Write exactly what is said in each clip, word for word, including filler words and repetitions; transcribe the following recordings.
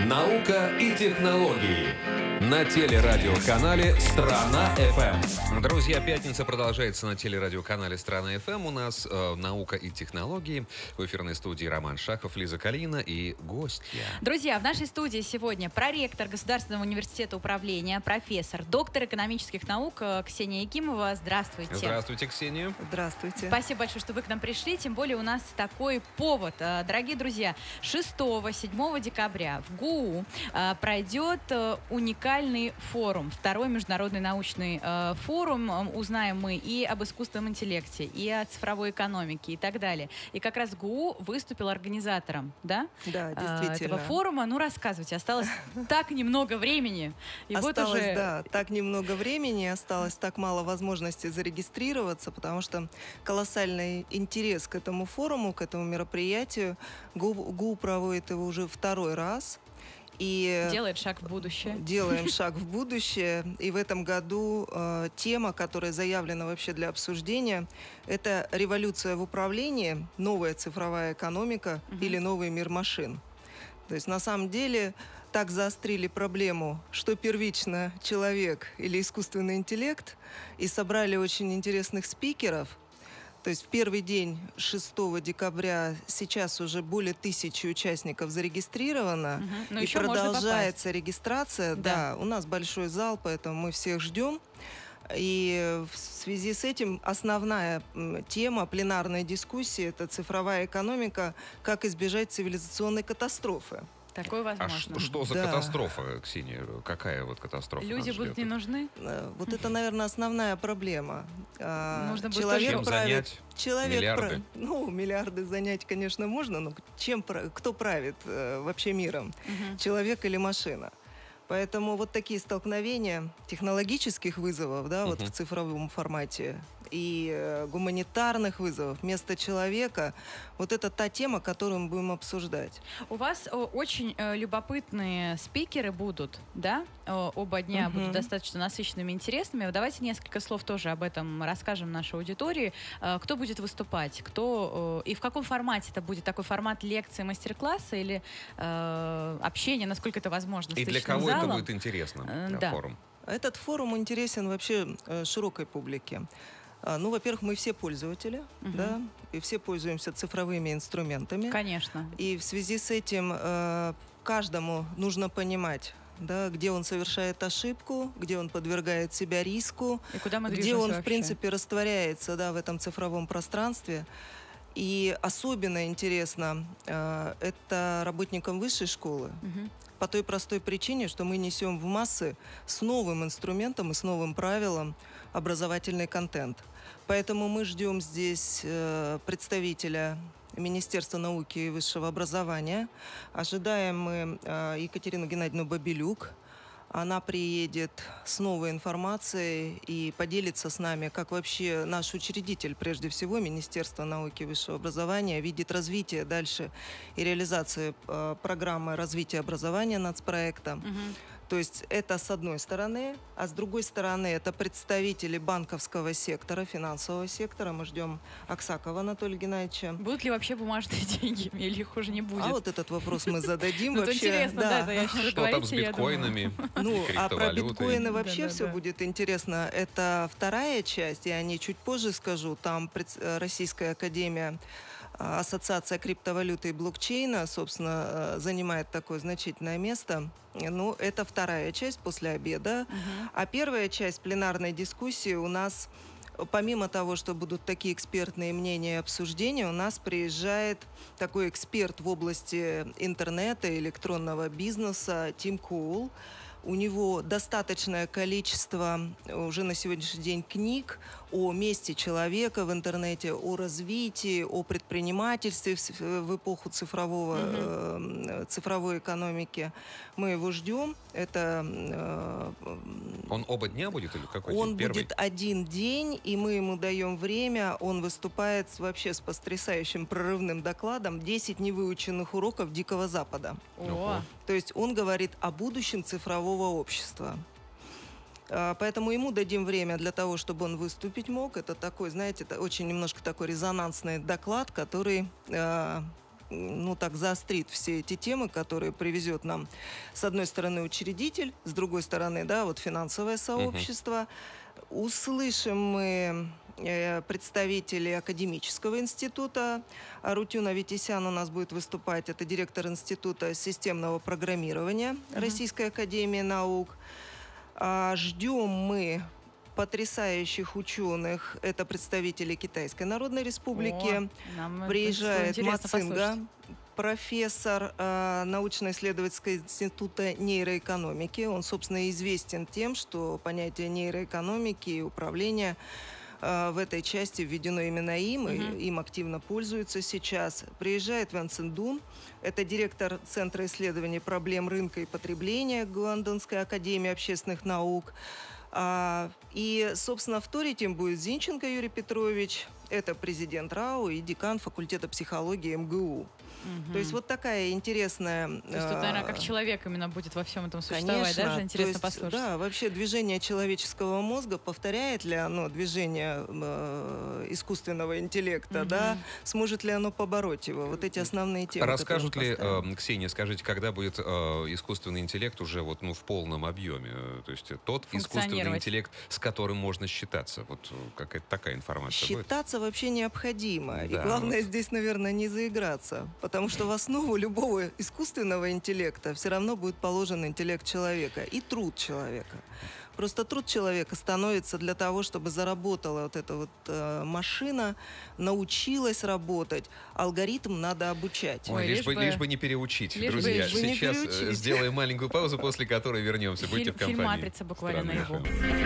Наука и технологии. На телерадиоканале «Страна.ФМ». Друзья, пятница продолжается на телерадиоканале «Страна.ФМ». У нас э, наука и технологии. В эфирной студии Роман Шахов, Лиза Калинина и гостья. Друзья, в нашей студии сегодня проректор Государственного университета управления, профессор, доктор экономических наук Ксения Якимова. Здравствуйте. Здравствуйте, Ксения. Здравствуйте. Спасибо большое, что вы к нам пришли. Тем более у нас такой повод. Дорогие друзья, шестого-седьмого декабря в ГУ пройдет уникальный форум, второй международный научный э, форум. Узнаем мы и об искусственном интеллекте, и о цифровой экономике, и так далее. И как раз ГУ выступил организатором, да? Да, э, действительно. этого форума. Ну, рассказывайте. Осталось так немного времени. И осталось, вот уже... да, так немного времени, осталось так мало возможностей зарегистрироваться, потому что колоссальный интерес к этому форуму, к этому мероприятию. ГУ, ГУ проводит его уже второй раз. И делает шаг в будущее. Делаем шаг в будущее. И в этом году э, тема, которая заявлена вообще для обсуждения, это революция в управлении, новая цифровая экономика угу. или новый мир машин. То есть на самом деле так заострили проблему, что первично человек или искусственный интеллект, и собрали очень интересных спикеров. То есть в первый день, шестого декабря, сейчас уже более тысячи участников зарегистрировано. Угу. И продолжается регистрация. Да. да, у нас большой зал, поэтому мы всех ждем. И в связи с этим основная тема пленарной дискуссии – это цифровая экономика, как избежать цивилизационной катастрофы. Такое возможно. А что, что за да. катастрофа, Ксения? Какая вот катастрофа? Люди будут не нужны? Вот это, наверное, основная проблема. Нужно человек чем правит, занять человек миллиарды? Прав... Ну, миллиарды занять, конечно, можно, но чем, кто правит вообще миром? Угу. Человек или машина? Поэтому вот такие столкновения технологических вызовов, да, uh-huh. вот в цифровом формате, и э, гуманитарных вызовов вместо человека, вот это та тема, которую мы будем обсуждать. У вас о, очень э, любопытные спикеры будут, да? О, оба дня uh-huh. будут достаточно насыщенными и интересными. Давайте несколько слов тоже об этом расскажем нашей аудитории. Э, кто будет выступать? Кто, э, и в каком формате это будет? Такой формат лекции, мастер-класса или э, общения, насколько это возможно? И для кого залом? Это будет интересно, э, да. форум? Этот форум интересен вообще э, широкой публике. Ну, во-первых, мы все пользователи, угу. да, и все пользуемся цифровыми инструментами. Конечно. И в связи с этим э, каждому нужно понимать, да, где он совершает ошибку, где он подвергает себя риску, и куда мы где он, вообще? в принципе, растворяется, да, в этом цифровом пространстве. И особенно интересно э, это работникам высшей школы. Угу. По той простой причине, что мы несем в массы с новым инструментом и с новым правилом образовательный контент. Поэтому мы ждем здесь э, представителя Министерства науки и высшего образования. Ожидаем мы э, Екатерину Геннадьевну Бабелюк. Она приедет с новой информацией и поделится с нами, как вообще наш учредитель, прежде всего, Министерство науки и высшего образования, видит развитие дальше и реализацию э, программы развития образования нацпроекта. Угу. То есть это с одной стороны, а с другой стороны это представители банковского сектора, финансового сектора. Мы ждем Аксакова Анатолия Геннадьевича. Будут ли вообще бумажные деньги или их уже не будет? А вот этот вопрос мы зададим. Ну, интересно, да, да, что там с биткоинами, ну, а про биткоины вообще да, все да. будет интересно. Это вторая часть, и о ней чуть позже скажу. Там Российская академия, Ассоциация криптовалюты и блокчейна, собственно, занимает такое значительное место. Ну, это вторая часть после обеда. Uh-huh. А первая часть пленарной дискуссии у нас, помимо того, что будут такие экспертные мнения и обсуждения, у нас приезжает такой эксперт в области интернета, электронного бизнеса Тим Коул. У него достаточное количество уже на сегодняшний день книг о месте человека в интернете, о развитии, о предпринимательстве в эпоху цифрового, mm-hmm. э, цифровой экономики. Мы его ждем. Это, э, Он оба дня будет или какой Он день? будет один день, и мы ему даем время. Он выступает вообще с потрясающим прорывным докладом «десять невыученных уроков Дикого Запада». О. То есть он говорит о будущем цифрового общества. Поэтому ему дадим время для того, чтобы он выступить мог. Это такой, знаете, это очень немножко такой резонансный доклад, который э, ну так, заострит все эти темы, которые привезет нам, с одной стороны, учредитель, с другой стороны, да, вот финансовое сообщество. Угу. Услышим мы представителей академического института. Арутюн Аветисян у нас будет выступать. Это директор Института системного программирования uh-huh. Российской академии наук. А, ждем мы потрясающих ученых. Это представители Китайской Народной Республики. О, приезжает Мацинга, профессор э, научно-исследовательского института нейроэкономики. Он, собственно, известен тем, что понятие нейроэкономики и управления в этой части введено именно им, uh-huh. и им активно пользуются сейчас. Приезжает Вэн Циндун, это директор Центра исследований проблем рынка и потребления Гуандунской академии общественных наук. И, собственно, вторить им будет Зинченко Юрий Петрович, это президент РАО и декан факультета психологии эм гэ у. Угу. То есть вот такая интересная... То есть тут, наверное, как человек именно будет во всем этом существовать, конечно, даже интересно есть, послушать. Да, вообще движение человеческого мозга, повторяет ли оно движение э, искусственного интеллекта, угу. да, сможет ли оно побороть его? Вот эти основные темы. Расскажут ли, э, Ксения, скажите, когда будет э, искусственный интеллект уже вот, ну, в полном объеме? То есть тот искусственный интеллект, с которым можно считаться? Вот какая-то такая информация Считаться будет? вообще необходимо. Да, и главное вот. здесь, наверное, не заиграться. Потому что в основу любого искусственного интеллекта все равно будет положен интеллект человека и труд человека. Просто труд человека становится для того, чтобы заработала вот эта вот э, машина, научилась работать. Алгоритм надо обучать. Ой, Ой, лишь, лишь, бы, лишь бы не переучить, лишь друзья. Бы, лишь Сейчас переучить. Сделаем маленькую паузу, после которой вернемся. Фильм, Будьте в компании. Фильм «Матрица» буквально наяву.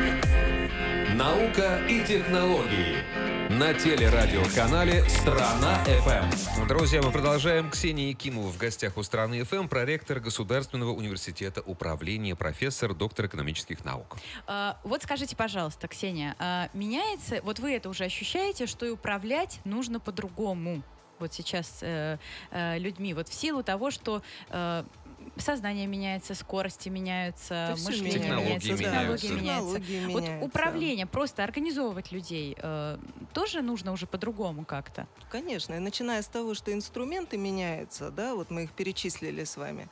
Наука и технологии. На телерадиоканале «Страна.ФМ». Друзья, мы продолжаем. Ксения Якимова в гостях у «Страны.ФМ», проректор Государственного университета управления, профессор, доктор экономических наук. А, вот скажите, пожалуйста, Ксения, а меняется, вот вы это уже ощущаете, что и управлять нужно по-другому вот сейчас э, э, людьми, вот в силу того, что... Э, сознание меняется, скорости меняются, мышление технологии меняется, меняются. технологии Да. меняются. Технологии Вот меняются. управление, просто организовывать людей э, тоже нужно уже по-другому как-то? Конечно, и начиная с того, что инструменты меняются, да, вот мы их перечислили с вами,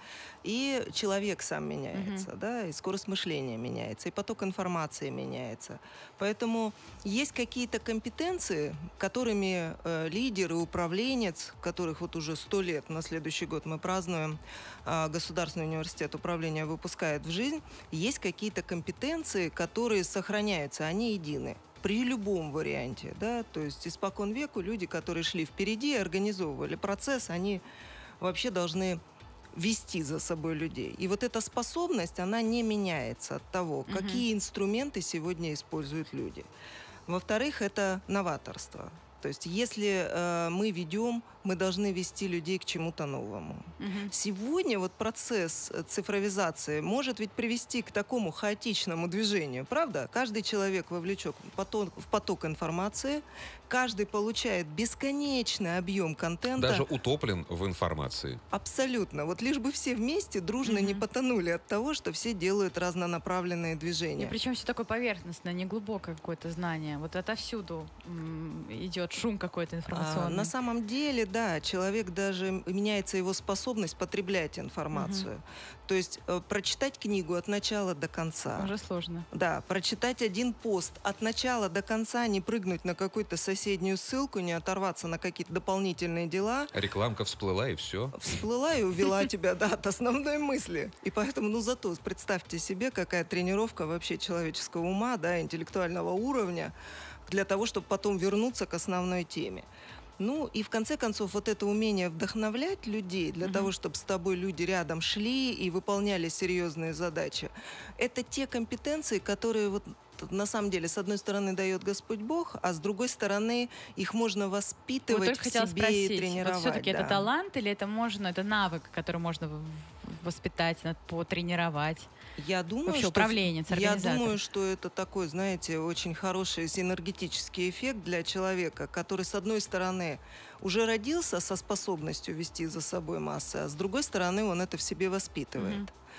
и человек сам меняется, uh-huh. да, и скорость мышления меняется, и поток информации меняется. Поэтому есть какие-то компетенции, которыми э, лидер и управленец, которых вот уже сто лет, на следующий год мы празднуем, э, Государственный университет управления выпускает в жизнь, есть какие-то компетенции, которые сохраняются, они едины. При любом варианте, да, то есть испокон веку люди, которые шли впереди и организовывали процесс, они вообще должны вести за собой людей. И вот эта способность, она не меняется от того, uh-huh. какие инструменты сегодня используют люди. Во-вторых, это новаторство. То есть если э, мы ведем, мы должны вести людей к чему-то новому. Uh-huh. Сегодня вот процесс цифровизации может ведь привести к такому хаотичному движению, правда? Каждый человек вовлечен в поток, в поток информации, каждый получает бесконечный объем контента. Даже утоплен в информации. Абсолютно. Вот лишь бы все вместе дружно uh-huh. не потонули от того, что все делают разнонаправленные движения. И причем все такое поверхностное, не глубокое какое-то знание. Вот отовсюду м- идет шум какой-то информационный. А, на самом деле, да, человек даже, меняется его способность потреблять информацию. Угу. То есть э, прочитать книгу от начала до конца. Уже сложно. Да, прочитать один пост от начала до конца, не прыгнуть на какую-то соседнюю ссылку, не оторваться на какие-то дополнительные дела. Рекламка всплыла, и все. Всплыла и увела тебя, да, от основной мысли. И поэтому, ну, зато представьте себе, какая тренировка вообще человеческого ума, да, интеллектуального уровня, для того, чтобы потом вернуться к основной теме. Ну, и в конце концов, вот это умение вдохновлять людей для uh-huh. того, чтобы с тобой люди рядом шли и выполняли серьезные задачи, это те компетенции, которые вот на самом деле, с одной стороны, дает Господь Бог, а с другой стороны, их можно воспитывать вот в себе спросить, и тренировать. Вот все-таки да. это талант или это можно, это навык, который можно воспитать, потренировать? Я думаю, вообще что, управленец, я думаю, что это такой, знаете, очень хороший синергетический эффект для человека, который, с одной стороны, уже родился со способностью вести за собой массы, а с другой стороны, он это в себе воспитывает. Mm-hmm.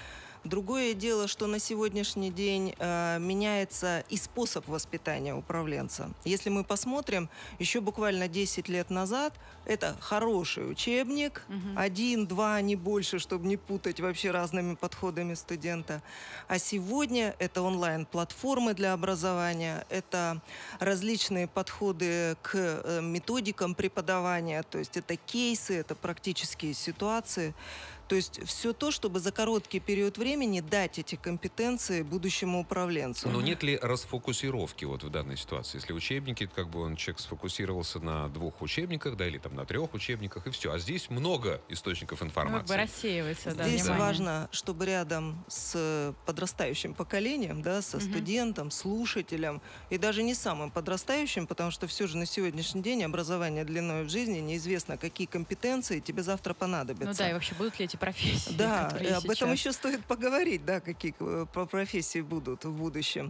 Другое дело, что на сегодняшний день э, меняется и способ воспитания управленца. Если мы посмотрим, еще буквально десять лет назад это хороший учебник, угу. один, два, не больше, чтобы не путать вообще разными подходами студента. А сегодня это онлайн-платформы для образования, это различные подходы к э, методикам преподавания, то есть это кейсы, это практические ситуации. То есть все то, чтобы за короткий период времени дать эти компетенции будущему управленцу. Но нет ли расфокусировки вот в данной ситуации? Если учебники, как бы он человек сфокусировался на двух учебниках, да, или там на трех учебниках, и все. А здесь много источников информации. Как бы рассеивается, да, здесь внимание. важно, чтобы рядом с подрастающим поколением, да, со угу. студентом, слушателем, и даже не самым подрастающим, потому что все же на сегодняшний день образование длиной в жизни, неизвестно, какие компетенции тебе завтра понадобятся. Ну да, и вообще будут ли эти профессии? Да, об сейчас. этом еще стоит поговорить, да, какие профессии будут в будущем.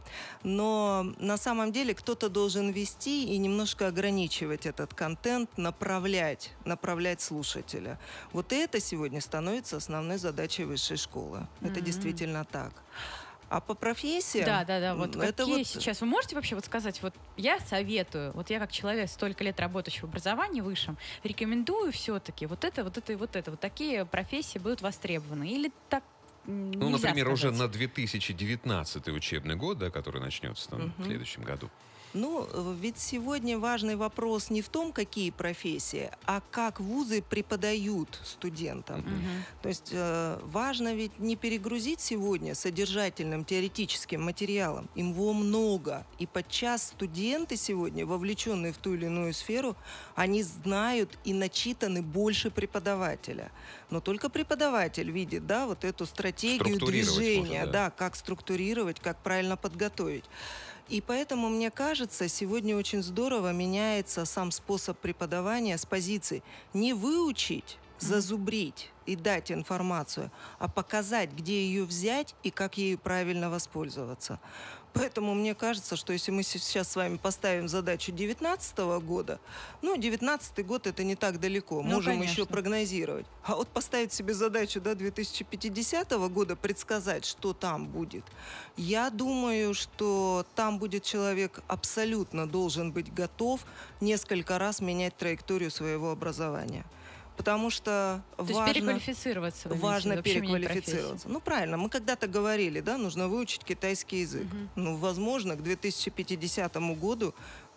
Но на самом деле кто-то должен вести и немножко ограничивать этот контент, направлять, направлять слушателя. Вот это сегодня становится основной задачей высшей школы. Mm-hmm. Это действительно так. А по профессиям... Да, да, да. Вот это какие вот... сейчас... Вы можете вообще вот сказать, вот я советую, вот я как человек, столько лет работающий в образовании высшем, рекомендую все-таки вот это, вот это и вот это. Вот такие профессии будут востребованы. Или так Ну, например, сказать? уже на две тысячи девятнадцатый учебный год, да, который начнется там, угу. в следующем году. Ну, ведь сегодня важный вопрос не в том, какие профессии, а как вузы преподают студентам. Mm-hmm. То есть э, важно ведь не перегрузить сегодня содержательным теоретическим материалом. Его много. И подчас студенты сегодня, вовлеченные в ту или иную сферу, они знают и начитаны больше преподавателя. Но только преподаватель видит, да, вот эту стратегию движения, может, да. да, как структурировать, как правильно подготовить. И поэтому, мне кажется, сегодня очень здорово меняется сам способ преподавания с позиции не выучить, зазубрить и дать информацию, а показать, где ее взять и как ею правильно воспользоваться. Поэтому мне кажется, что если мы сейчас с вами поставим задачу девятнадцатого года, ну, девятнадцатый год это не так далеко, ну, можем конечно. еще прогнозировать. А вот поставить себе задачу до две тысячи пятидесятого года, предсказать, что там будет, я думаю, что там будет человек абсолютно должен быть готов несколько раз менять траекторию своего образования. Потому что То важно, есть переквалифицироваться. Важно переквалифицироваться. Ну, правильно, мы когда-то говорили, да, нужно выучить китайский язык. Uh-huh. Ну, возможно, к две тысячи пятидесятому году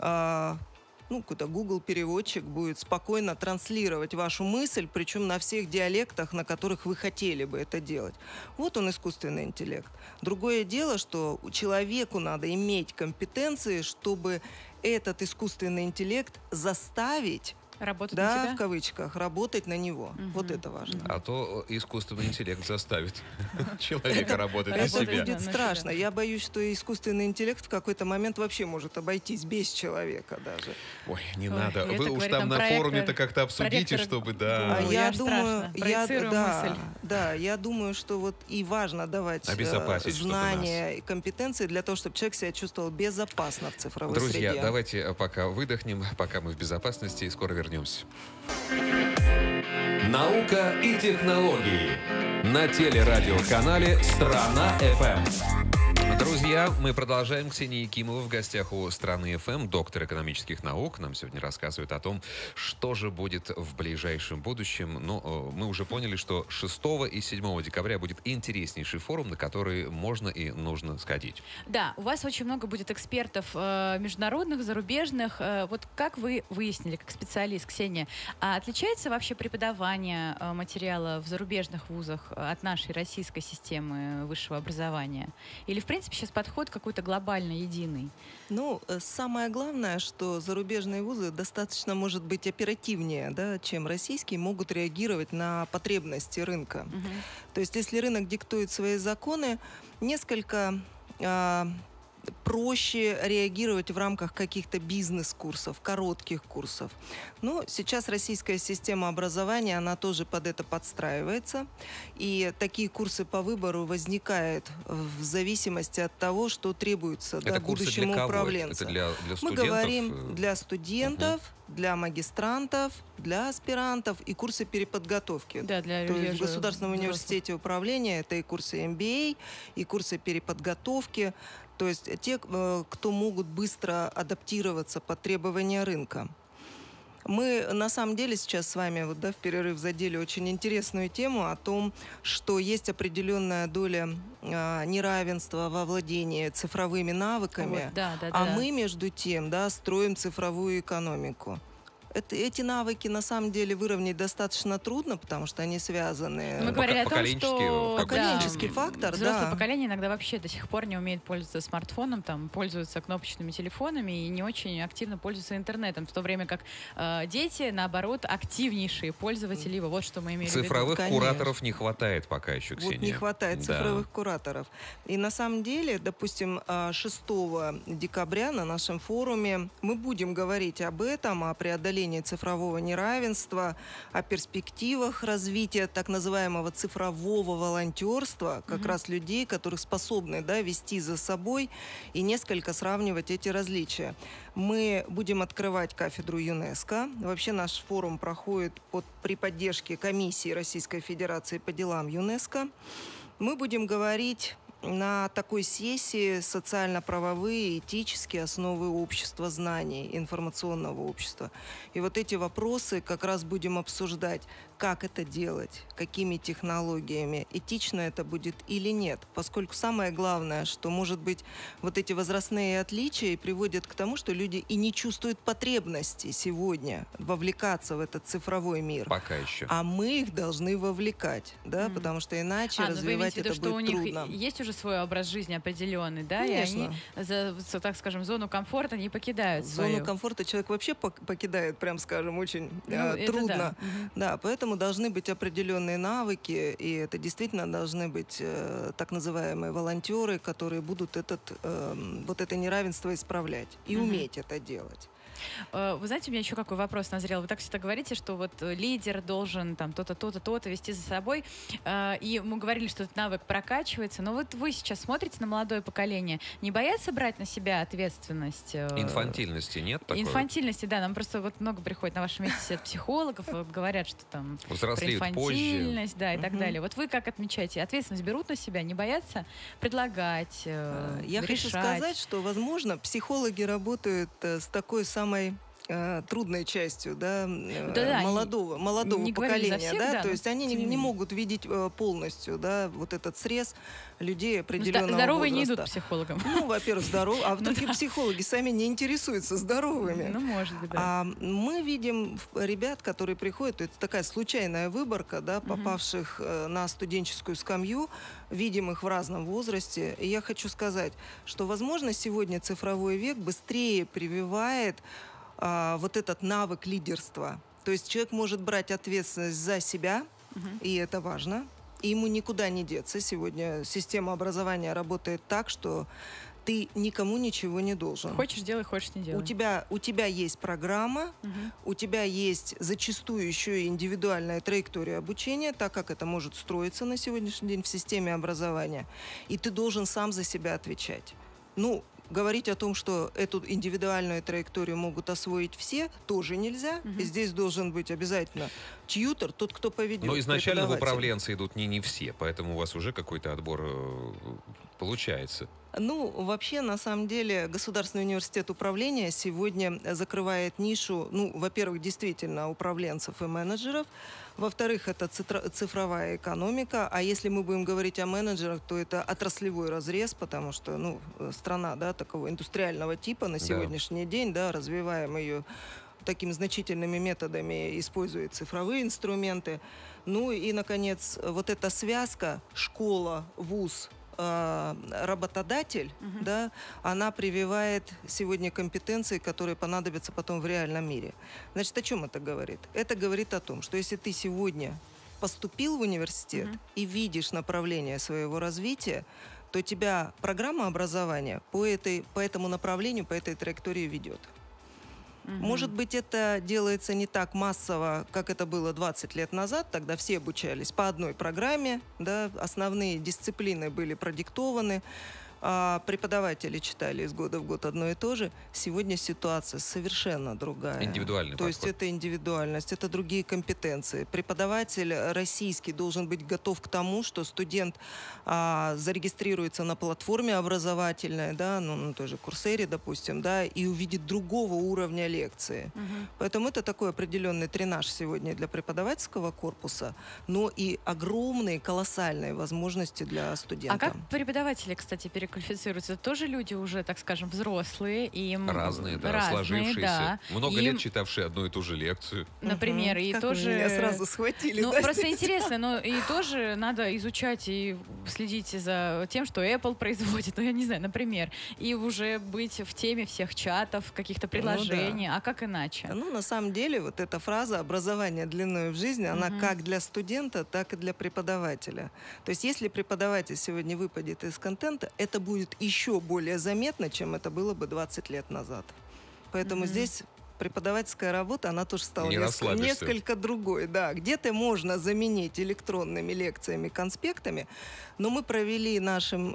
а, ну, какой-то Google переводчик будет спокойно транслировать вашу мысль, причем на всех диалектах, на которых вы хотели бы это делать. Вот он, искусственный интеллект. Другое дело, что человеку надо иметь компетенции, чтобы этот искусственный интеллект заставить Работать да, на тебя? в кавычках, работать на него. Угу. Вот это важно. А то искусственный интеллект заставит человека работать на себя. Это будет страшно. Я боюсь, что искусственный интеллект в какой-то момент вообще может обойтись без человека даже. Ой, не надо. Вы уж там на форуме-то как-то обсудите, чтобы, да. Я думаю, да, я думаю, что вот и важно давать знания и компетенции для того, чтобы человек себя чувствовал безопасно в цифровой среде. Друзья, давайте пока выдохнем, пока мы в безопасности, и скоро вернемся. Вернемся. Наука и технологии на телерадиоканале «Страна.ФМ». Друзья, мы продолжаем. Ксения Якимова в гостях у «Страны.ФМ», доктор экономических наук. Нам сегодня рассказывает о том, что же будет в ближайшем будущем. Но мы уже поняли, что шестого и седьмого декабря будет интереснейший форум, на который можно и нужно сходить. Да, у вас очень много будет экспертов э, международных, зарубежных. Э, вот как вы выяснили, как специалист, Ксения, а отличается вообще преподавание э, материала в зарубежных вузах от нашей российской системы высшего образования? Или, в принципе, сейчас подход какой-то глобально единый? Ну, самое главное, что зарубежные вузы достаточно, может быть, оперативнее, да, чем российские, могут реагировать на потребности рынка. Угу. То есть, если рынок диктует свои законы, несколько... А, проще реагировать в рамках каких-то бизнес-курсов, коротких курсов. Но сейчас российская система образования, она тоже под это подстраивается. И такие курсы по выбору возникают в зависимости от того, что требуется да, будущему для управленцу. Это для, для Мы говорим для студентов, угу. для магистрантов, для аспирантов и курсы переподготовки. Да, для То есть в Государственном взрослых. университете управления это и курсы эм би эй, и курсы переподготовки. То есть те, кто могут быстро адаптироваться под требования рынка. Мы на самом деле сейчас с вами вот, да, в перерыв задели очень интересную тему о том, что есть определенная доля а, неравенства во владении цифровыми навыками, вот, да, да, а да. мы между тем да, строим цифровую экономику. Это, эти навыки на самом деле выровнять достаточно трудно, потому что они связаны. Мы говорили о том, что поколенческий да, фактор, взрослое да. поколение иногда вообще до сих пор не умеет пользоваться смартфоном, там, пользуются кнопочными телефонами и не очень активно пользуются интернетом, в то время как э, дети, наоборот, активнейшие пользователи. Вот что мы имеем в виду. Цифровых кураторов не хватает пока еще, Ксения. Вот не хватает да. цифровых кураторов. И на самом деле, допустим, шестого декабря на нашем форуме мы будем говорить об этом, о преодолении цифрового неравенства, о перспективах развития так называемого цифрового волонтерства, как mm-hmm. раз людей, которые способны да, вести за собой и несколько сравнивать эти различия. Мы будем открывать кафедру ЮНЕСКО. Вообще наш форум проходит под, при поддержке Комиссии Российской Федерации по делам ЮНЕСКО. Мы будем говорить на такой сессии социально-правовые, этические основы общества знаний, информационного общества. И вот эти вопросы как раз будем обсуждать, как это делать, какими технологиями, этично это будет или нет. Поскольку самое главное, что, может быть, вот эти возрастные отличия и приводят к тому, что люди и не чувствуют потребности сегодня вовлекаться в этот цифровой мир. Пока еще. А мы их должны вовлекать, да, mm. потому что иначе а, развивать это виду, будет что трудно. У них есть уже свой образ жизни определенный, да, Конечно. И они, за, так скажем, зону комфорта не покидают Зону свою. комфорта человек вообще покидает, прям скажем, очень ну, э, трудно. Да. Угу. Да, поэтому должны быть определенные навыки, и это действительно должны быть э, так называемые волонтеры, которые будут этот, э, вот это неравенство исправлять и угу. уметь это делать. Вы знаете, у меня еще какой вопрос назрел. Вы так всегда говорите, что вот лидер должен там то-то, то-то, то-то вести за собой. И мы говорили, что этот навык прокачивается. Но вот вы сейчас смотрите на молодое поколение. Не боятся брать на себя ответственность? Инфантильности нет такой? Инфантильности, да. Нам просто вот много приходит на вашем месте от психологов. Вот, говорят, что там взрослеют инфантильность, позже. Да, и угу. так далее. Вот вы как отмечаете? Ответственность берут на себя? Не боятся предлагать, Я решать? хочу сказать, что, возможно, психологи работают с такой самой трудной частью да, да, молодого, молодого не поколения. всех, да? да, То есть они не, не могут видеть полностью да, вот этот срез людей определенного Здоровые возраста. не идут к психологам. Ну, во-первых, здоровые, а вдруг психологи сами не интересуются здоровыми. Ну, может быть, да. А мы видим ребят, которые приходят, это такая случайная выборка, да, попавших угу. на студенческую скамью, видим их в разном возрасте. И я хочу сказать, что, возможно, сегодня цифровой век быстрее прививает а, вот этот навык лидерства. То есть человек может брать ответственность за себя, угу. и это важно. И ему никуда не деться. Сегодня система образования работает так, что ты никому ничего не должен. Хочешь делай, хочешь не делай. У тебя, у тебя есть программа, угу. у тебя есть зачастую еще и индивидуальная траектория обучения, так как это может строиться на сегодняшний день в системе образования. И ты должен сам за себя отвечать. Ну, говорить о том, что эту индивидуальную траекторию могут освоить все, тоже нельзя. Угу. И здесь должен быть обязательно тьютор, тот, кто поведет. Но изначально в управленцы идут не, не все, поэтому у вас уже какой-то отбор получается. Ну, вообще, на самом деле, Государственный университет управления сегодня закрывает нишу, ну, во-первых, действительно, управленцев и менеджеров, во-вторых, это цифровая экономика, а если мы будем говорить о менеджерах, то это отраслевой разрез, потому что, ну, страна, да, такого индустриального типа на сегодняшний да. день, да, развиваем ее такими значительными методами, использует цифровые инструменты. Ну и, наконец, вот эта связка школа, вуз, работодатель, uh-huh. да, она прививает сегодня компетенции, которые понадобятся потом в реальном мире. Значит, о чем это говорит? Это говорит о том, что если ты сегодня поступил в университет uh-huh. и видишь направление своего развития, то тебя программа образования по, этой, по этому направлению, по этой траектории ведет. Угу. Может быть, это делается не так массово, как это было двадцать лет назад, тогда все обучались по одной программе, да, основные дисциплины были продиктованы, а преподаватели читали из года в год одно и то же. Сегодня ситуация совершенно другая. Индивидуальный То подход. есть это индивидуальность, это другие компетенции. Преподаватель российский должен быть готов к тому, что студент а, зарегистрируется на платформе образовательной, да, ну, на той же Курсере, допустим, да, и увидит другого уровня лекции. Угу. Поэтому это такой определенный тренаж сегодня для преподавательского корпуса, но и огромные, колоссальные возможности для студента. А как преподаватели, кстати, переквалифицируются? Тоже люди уже, так скажем, взрослые. И им разные, да, разные, сложившиеся. Да. Много им, лет читавшие одну и ту же лекцию. Например, угу. и как тоже... Меня сразу схватили. Ну, да, просто здесь? интересно, но и тоже надо изучать и следить за тем, что Apple производит, ну, я не знаю, например, и уже быть в теме всех чатов, каких-то предложений, ну, да. а как иначе? Ну, на самом деле, вот эта фраза «образование длиною в жизни», она угу. как для студента, так и для преподавателя. То есть, если преподаватель сегодня выпадет из контента, это будет еще более заметно, чем это было бы двадцать лет назад. Поэтому mm-hmm. здесь преподавательская работа, она тоже стала несколько, несколько другой. Да. Где-то можно заменить электронными лекциями, конспектами, но мы провели нашим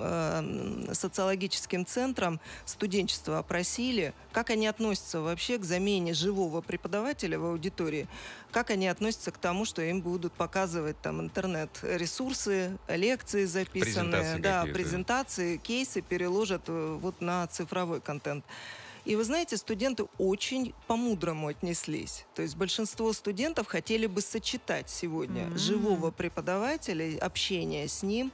э, социологическим центром, студенчество опросили, как они относятся вообще к замене живого преподавателя в аудитории, как они относятся к тому, что им будут показывать там интернет-ресурсы, лекции записанные, презентации, да, презентации, кейсы переложат вот на цифровой контент. И вы знаете, студенты очень по-мудрому отнеслись. То есть большинство студентов хотели бы сочетать сегодня mm-hmm. живого преподавателя, общение с ним,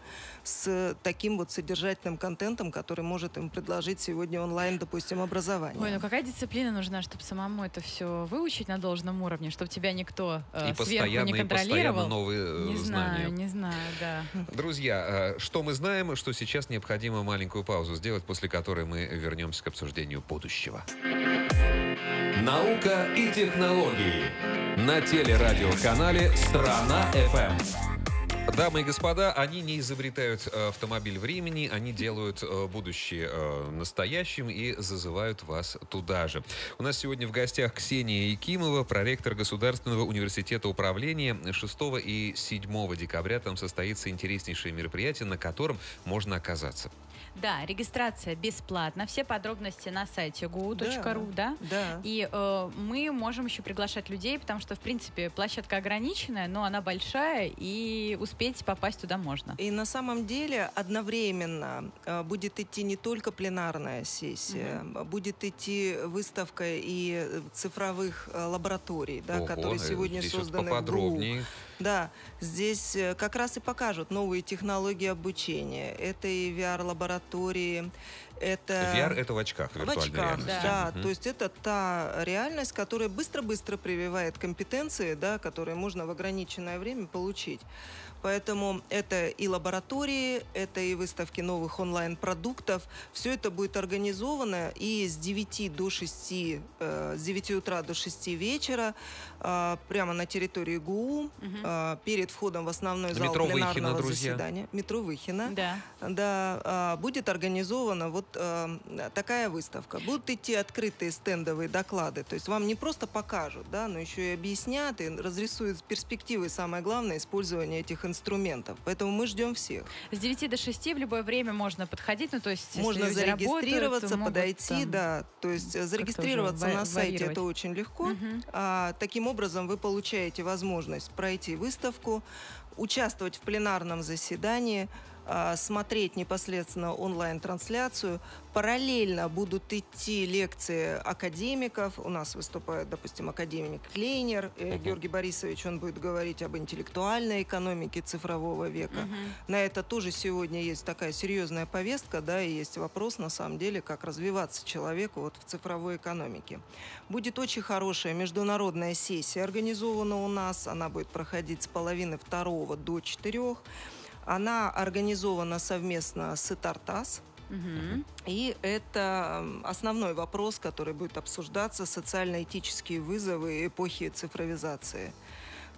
с таким вот содержательным контентом, который может им предложить сегодня онлайн, допустим, образование. Ой, ну какая дисциплина нужна, чтобы самому это все выучить на должном уровне, чтобы тебя никто э, и сверху не контролировал? И постоянно новые не знания. Знаю, не знаю, да. Друзья, что мы знаем, что сейчас необходимо маленькую паузу сделать, после которой мы вернемся к обсуждению будущего. Наука и технологии на телерадиоканале «Страна.ФМ». Дамы и господа, они не изобретают автомобиль времени, они делают будущее настоящим и зазывают вас туда же. У нас сегодня в гостях Ксения Якимова, проректор Государственного университета управления. шестого и седьмого декабря там состоится интереснейшее мероприятие, на котором можно оказаться. Да, регистрация бесплатна. Все подробности на сайте гу точка ру, да? Да. да. И э, мы можем еще приглашать людей, потому что, в принципе, площадка ограниченная, но она большая, и успеть попасть туда можно. И на самом деле одновременно э, будет идти не только пленарная сессия, угу. будет идти выставка и цифровых э, лабораторий, да, Ого, которые сегодня созданы в ГУ. Да, здесь как раз и покажут новые технологии обучения. Это и ви ар-лаборатории, это... ви ар — это в очках, в виртуальной очках, реальности. Да, угу. то есть это та реальность, которая быстро-быстро прививает компетенции, да, которые можно в ограниченное время получить. Поэтому это и лаборатории, это и выставки новых онлайн-продуктов. Все это будет организовано и с девяти до шести, э, с девяти утра до шести вечера, э, прямо на территории ГУ, угу. э, перед входом в основной зал метро пленарного Выхино, заседания. Метро Выхино. Да. Да, э, будет организована вот э, такая выставка. Будут идти открытые стендовые доклады. То есть вам не просто покажут, да, но еще и объяснят и разрисуют перспективы, самое главное, использования этих инструментов. Поэтому мы ждем всех. С девяти до шести в любое время можно подходить, ну то есть можно зарегистрироваться, работают, подойти, могут, там, да, то есть зарегистрироваться на сайте это очень легко. Угу. А, таким образом вы получаете возможность пройти выставку, участвовать в пленарном заседании, смотреть непосредственно онлайн-трансляцию. Параллельно будут идти лекции академиков. У нас выступает, допустим, академик Клейнер, uh-huh. Георгий Борисович, он будет говорить об интеллектуальной экономике цифрового века. Uh-huh. На это тоже сегодня есть такая серьезная повестка, да, и есть вопрос, на самом деле, как развиваться человеку вот в цифровой экономике. Будет очень хорошая международная сессия, организована у нас. Она будет проходить с половины второго до четырех. Она организована совместно с ИТАР-ТАСС. Угу. И это основной вопрос, который будет обсуждаться, социально-этические вызовы эпохи цифровизации.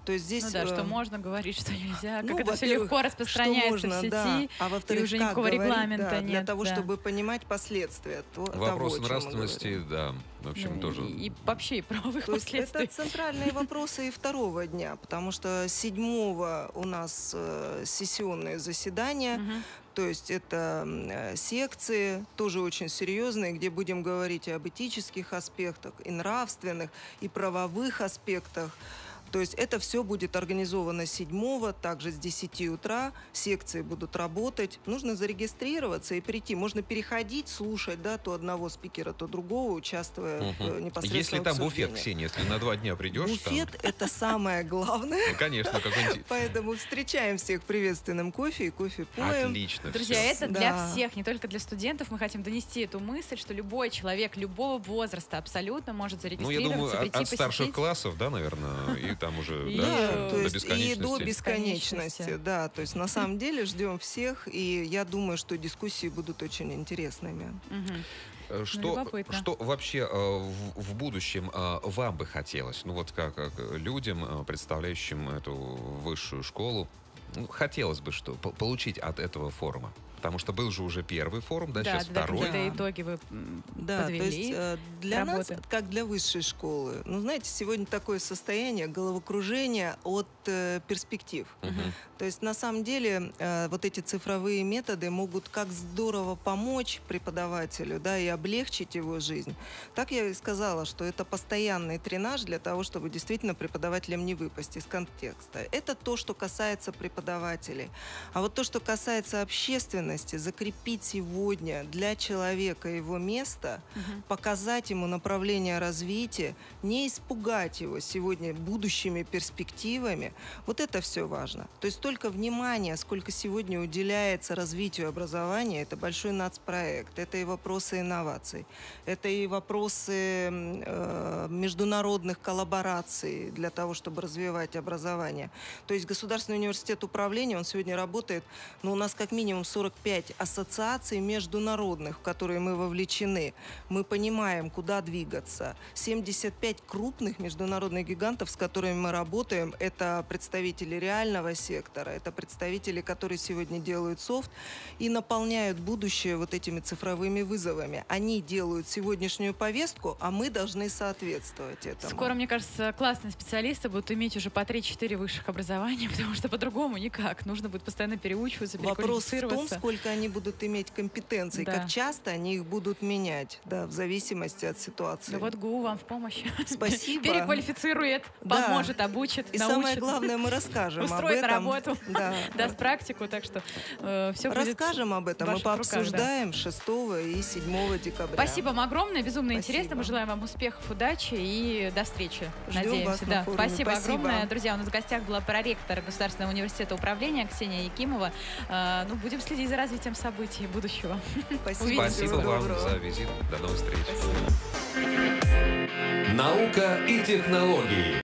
То есть здесь... Ну да, э, что можно говорить, что нельзя, как ну, это все во-первых, легко распространяется что можно, в сети, да. А и во-вторых, уже как никакого говорить, регламента да, нет. для того, да. чтобы понимать последствия то- того, Вопрос о чем мы нравственности, говорим. да, в общем, Ну, тоже. И, и вообще и правовых То есть последствий. это центральные вопросы и второго дня, потому что седьмого у нас э, сессионные заседания, Мгм. то есть это э, секции, тоже очень серьезные, где будем говорить и об этических аспектах, и нравственных, и правовых аспектах. То есть это все будет организовано седьмого, также с десяти утра, секции будут работать. Нужно зарегистрироваться и прийти. Можно переходить, слушать, да, то одного спикера, то другого, участвуя Мгм. в непосредственно Если там буфет, обсуждении. Ксения, если на два дня придешь, Буфет – это самое главное. там, ну, конечно, какой-нибудь... Поэтому встречаем всех приветственным кофе и кофе поем. Отлично. Друзья, всё. это для Да. всех, не только для студентов. Мы хотим донести эту мысль, что любой человек любого возраста абсолютно может Ну, я зарегистрироваться, думаю, от, прийти от старших посетить. классов, да, наверное, и там уже И, дальше, э, То до есть и бесконечности. до бесконечности, Бесконечности. да. То есть на самом деле ждем всех, и я думаю, что дискуссии будут очень интересными. Мгм. Э, Что, любопытно. что вообще э, в, в будущем э, вам бы хотелось? Ну вот как, как людям, э, представляющим эту высшую школу, ну, хотелось бы что по- получить от этого форума? Потому что был же уже первый форум, да, сейчас да, второй. какие-то итоги вы м, Да, подвели. то есть э, для работы. нас, как для высшей школы, ну, знаете, сегодня такое состояние головокружения от э, перспектив. Мгм. То есть, на самом деле, э, вот эти цифровые методы могут как здорово помочь преподавателю, да, и облегчить его жизнь. Так я и сказала, что это постоянный тренаж для того, чтобы действительно преподавателям не выпасть из контекста. Это то, что касается преподавателей. А вот то, что касается общественности, закрепить сегодня для человека его место, Мгм. показать ему направление развития, не испугать его сегодня будущими перспективами, вот это все важно. То есть столько внимания, сколько сегодня уделяется развитию образования, это большой нацпроект, это и вопросы инноваций, это и вопросы э, международных коллабораций для того, чтобы развивать образование. То есть Государственный университет управления, он сегодня работает, но у нас как минимум сорок пять ассоциаций международных, в которые мы вовлечены. Мы понимаем, куда двигаться. семьдесят пять крупных международных гигантов, с которыми мы работаем, это представители реального сектора, это представители, которые сегодня делают софт и наполняют будущее вот этими цифровыми вызовами. Они делают сегодняшнюю повестку, а мы должны соответствовать этому. Скоро, мне кажется, классные специалисты будут иметь уже по три-четыре высших образования, потому что по-другому никак. Нужно будет постоянно переучиваться, Вопрос в том, переквалифицироваться. сколько они будут иметь компетенций, Да. как часто они их будут менять, да, в зависимости от ситуации. Да вот ГУ вам в помощь. Спасибо. Переквалифицирует, Да. поможет, обучит, И научит. самое главное, мы расскажем об Устроит этом. работу. Да. Даст практику, так что э, все будет Расскажем об этом, в мы ваших руках, да. пообсуждаем шестого и седьмого декабря. Спасибо вам огромное, безумно Спасибо. интересно. Мы желаем вам успехов, удачи и до встречи. Ждем Надеемся. вас на Да. форуме. Спасибо, Спасибо. огромное. Друзья, у нас в гостях была проректор Государственного университета управления Ксения Якимова. Э, ну, будем следить за развитием событий будущего. Спасибо, Увидимся. Спасибо всего вам доброго. за визит. До новых встреч. Наука и технологии.